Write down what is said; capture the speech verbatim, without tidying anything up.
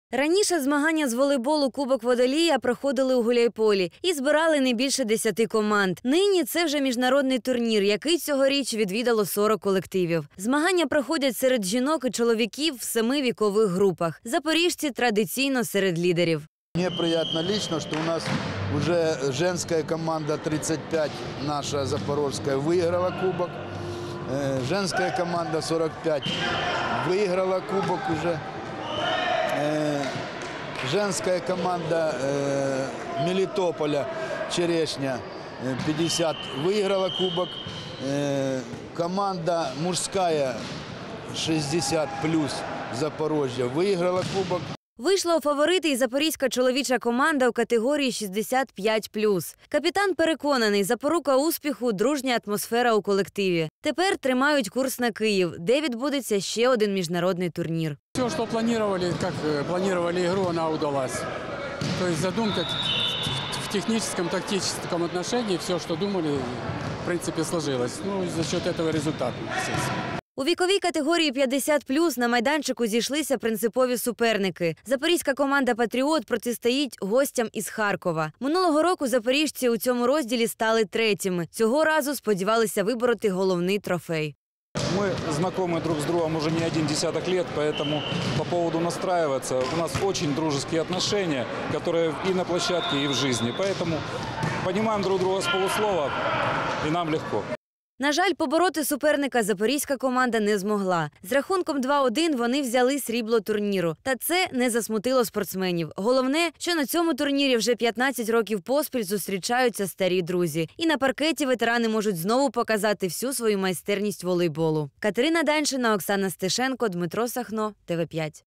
Раніше змагання з волейболу Кубок Водолія проходили у Гуляйполі і збирали не більше десяти команд. Нині це вже міжнародний турнір, який цьогоріч відвідало сорок колективів. Змагання проходять серед жінок і чоловіків в семи вікових групах. Запоріжці традиційно серед лідерів. Мне приятно лично, что у нас уже женская команда тридцать пять, наша запорожская, выиграла кубок. Женская команда сорок пять выиграла кубок уже. Женская команда Мелитополя «Черешня» пятьдесят выиграла кубок. Команда мужская шестьдесят плюс Запорожья выиграла кубок. Вийшла у фаворити і запорізька чоловіча команда у категорії шістдесят п'ять плюс. Капітан переконаний, запорука успіху – дружня атмосфера у колективі. Тепер тримають курс на Київ, де відбудеться ще один міжнародний турнір. Все, що планували, як планували ігру, вона вдалась. Тобто задумка в технічному, тактичному отношении, все, що думали, в принципі, сложилось. Ну, за счет цього результату, естественно. У віковій категорії п'ятдесят плюс на майданчику зійшлися принципові суперники. Запорізька команда «Патріот» протистоїть гостям із Харкова. Минулого року запоріжці у цьому розділі стали третіми. Цього разу сподівалися вибороти головний трофей. Мы знакомы друг с другом уже не один десяток лет, поэтому по поводу настраиваться у нас очень дружеские отношения, которые и на площадке, и в жизни. Поэтому понимаем друг друга с полуслова, и нам легко. На жаль, побороти суперника запорізька команда не змогла. З рахунком два один вони взяли срібло турніру. Та це не засмутило спортсменів. Головне, що на цьому турнірі вже п'ятнадцять років поспіль зустрічаються старі друзі. І на паркеті ветерани можуть знову показати всю свою майстерність волейболу. Катерина Даньшина, Оксана Стешенко, Дмитро Сахно, Т В п'ять.